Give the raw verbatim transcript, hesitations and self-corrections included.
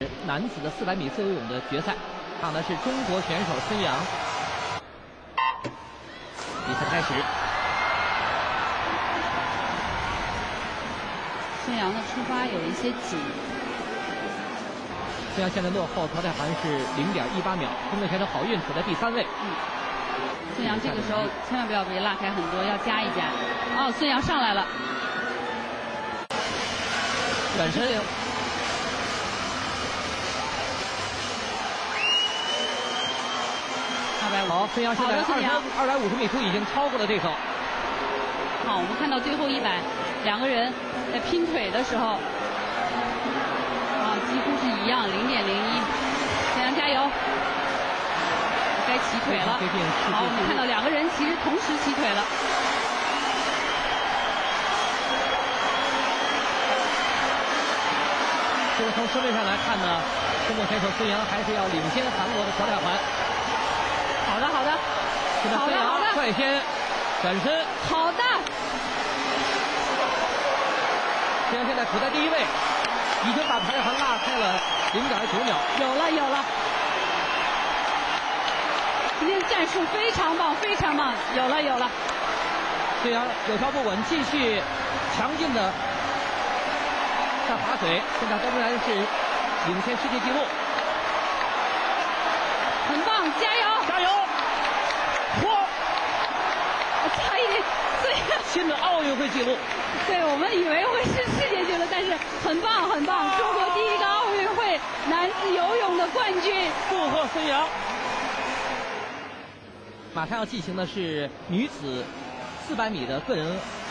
男子的四百米自由泳的决赛，看的是中国选手孙杨。比赛开始， 孙杨的出发有一些紧。 孙杨现在落后淘汰环是零点一八秒，中国选手郝运处在第三位。 嗯，孙杨这个时候千万不要被拉开很多，要加一加。哦，孙杨上来了， 转身。 好，孙杨现在二百二百五十米处已经超过了对手。 好，我们看到最后一百，两个人在拼腿的时候，啊，几乎是一样，零点零一。孙杨加油！该起腿了。好，我们看到两个人其实同时起腿了。 这个从身位上来看呢，中国选手孙杨还是要领先韩国的淘汰环。 好的，好的， 好的，好的，率先转身， 好的。 孙杨现在处在第一位，已经把淘汰环拉开了零点九秒。 有了，有了。今天战术非常棒，非常棒，有了，有了。 孙杨有条不紊，继续强劲的在划水，现在仍然是领先世界纪录。 很棒，加油！ 加油！嚯！ 差一点，对， 新的奥运会纪录。 对，我们以为会是世界纪录，但是很棒，很棒！中国第一个奥运会男子游泳的冠军， 祝贺孙杨！马上要进行的是女子四百米的个人